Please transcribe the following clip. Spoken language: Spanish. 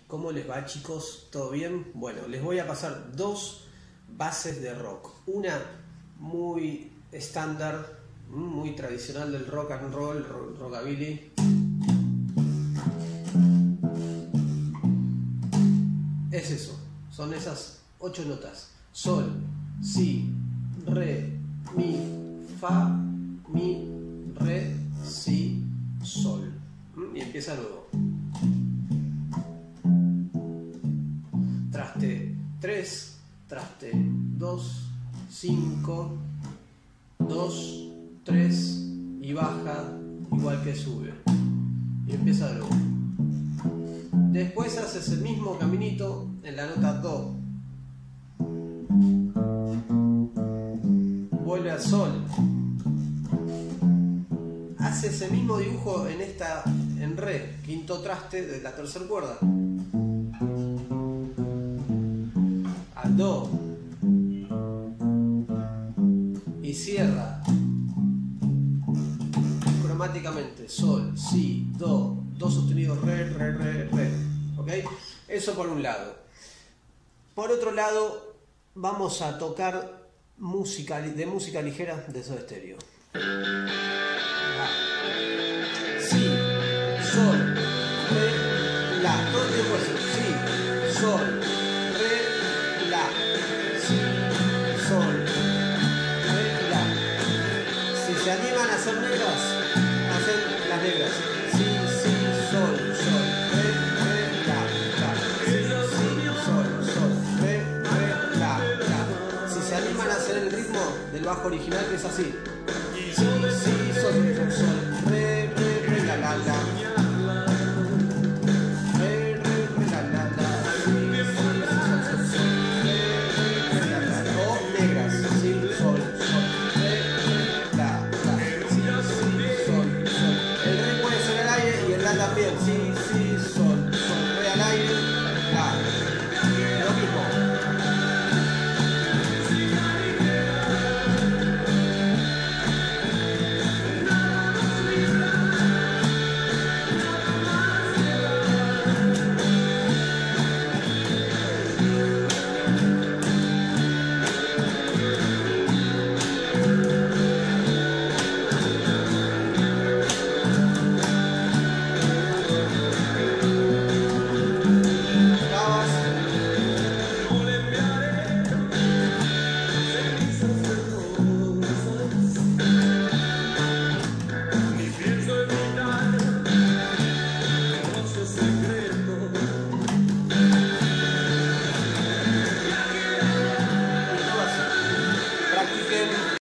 ¿Cómo les va, chicos? ¿Todo bien? Bueno, les voy a pasar dos bases de rock. Una muy estándar, muy tradicional del rock and roll, rockabilly. Es eso, son esas 8 notas. Sol, si, re, mi, fa, mi, re, si, sol. Y empieza luego. Traste 3, traste 2, 5, 2, 3 y baja igual que sube. Y empieza de nuevo. Después haces el mismo caminito en la nota do. Vuelve al sol. Hace ese mismo dibujo en re, quinto traste de la tercera cuerda. Al do. Y cierra cromáticamente. Sol, si, do, do sostenido, re, re, re, re. ¿Ok? Eso por un lado. Por otro lado, vamos a tocar música ligera de Soda Stereo. Si, sol, re, la. Todo el tiempo así. Si, sol, re, la. Si, sol, re, la. Si se animan a hacer negras, hacen las negras. Si, sol, sol, re, la, la. Si, sol, re, la, la. Si se animan a hacer el ritmo del bajo original, que es así. Si,